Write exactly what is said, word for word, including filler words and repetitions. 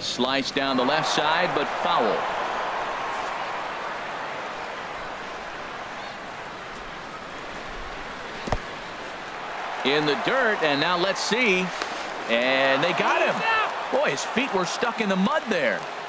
Slice down the left side, but foul. In the dirt, and now let's see. And they got him. Boy, his feet were stuck in the mud there.